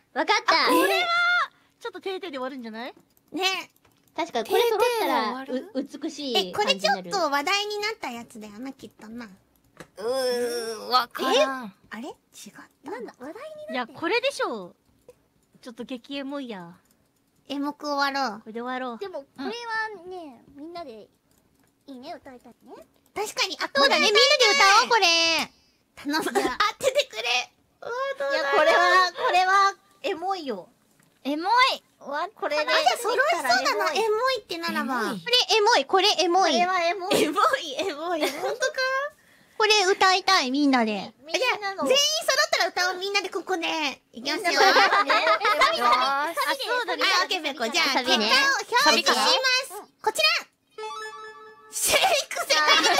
わかった。 これはちょっと定点で終わるんじゃない？ ね。 確かにこれ揃ったら美しいこれちょっ感じになる。 と話題になったやつだよな、きっとな。 わからん。 あれ違ったなんだ、話題になって。いや、これでしょう。ちょっと激エモいや。 エモく終わろう。 これで終わろう。 でも、これはね、みんなで、いいね、歌いたいね。 確かに、 そうだね、みんなで歌おう、これ。 頼む。当ててくれ。 いや、これは、エモいよ。 エモい。 これで。 じゃあ揃いそうだな、エモいってならば。 これエモい、これエモい。 これはエモい。 エモい、エモい。ほんとか？ これ歌いたい、みんなで。 じゃあ、全員揃ったら歌おう、みんなでここで。いきますよ。 よーし。 そうだね。 オッケー、ペコ。じゃあ、結果をサビね表示します。こちらシェイクセ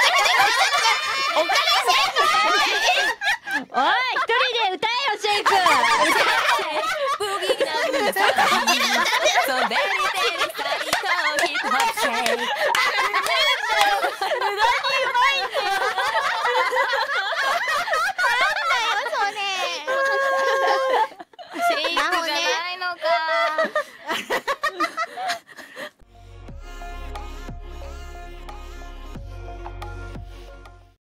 おい、一人で歌えよ、シェイク。ブギーなんだ。そうだよ。